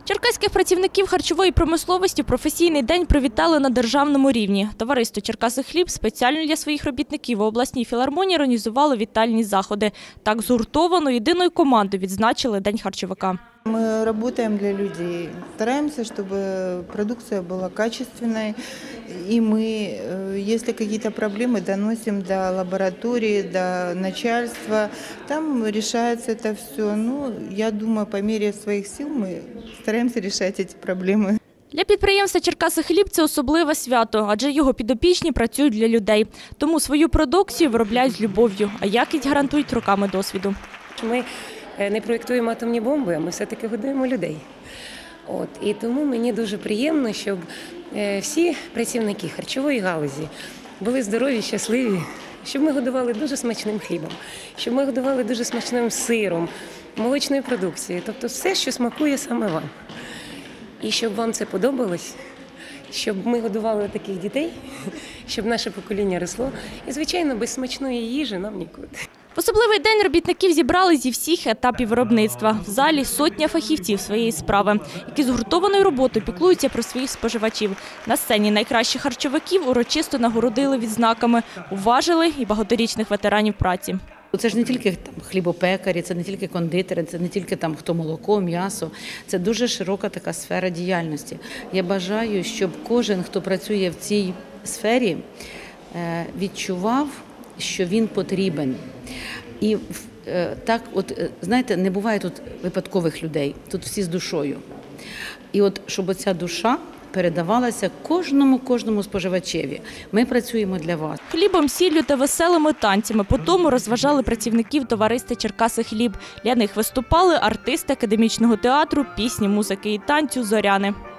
Черкаських працівників харчової промисловості професійний день привітали на державному рівні. Товариство «Черкасихліб» спеціально для своїх робітників у обласній філармонії організувало вітальні заходи. Так згуртовано єдиною командою відзначили День харчовика. Мы работаем для людей, стараемся, чтобы продукция была качественной, и мы, если какие-то проблемы, доносим до лаборатории, до начальства, там решается это все. Ну, я думаю, по мере своих сил мы стараемся решать эти проблемы. Для підприємства «Черкасихліб» це особливе свято, адже його підопічні працюють для людей. Тому свою продукцію виробляють з любов'ю, а якість гарантують роками досвіду. Ми не проєктуємо атомні бомби, а ми все-таки годуємо людей. І тому мені дуже приємно, щоб всі працівники харчової галузі були здорові, щасливі, щоб ми годували дуже смачним хлібом, щоб ми годували дуже смачним сиром, молочною продукцією, тобто все, що смакує саме вам. І щоб вам це подобалось, щоб ми годували таких дітей, щоб наше покоління росло. І, звичайно, без смачної їжі нам нікуди. В особливий день робітників зібрали зі всіх етапів виробництва. В залі сотня фахівців своєї справи, які згуртованою роботою піклуються про своїх споживачів. На сцені найкращих харчовиків урочисто нагородили відзнаками, уважили і багаторічних ветеранів праці. Це ж не тільки хлібопекарі, це не тільки кондитери, це не тільки хто молоко, м'ясо. Це дуже широка така сфера діяльності. Я бажаю, щоб кожен, хто працює в цій сфері, відчував, що він потрібен. І так, знаєте, не буває тут випадкових людей, тут всі з душою. І щоб оця душа передавалася кожному споживачеві. Ми працюємо для вас. Хлібом, сіллю та веселими танцями по тому розважали працівників товариства «Черкасихліб». Для них виступали артисти академічного театру, пісні, музики і танцю «Зоряни».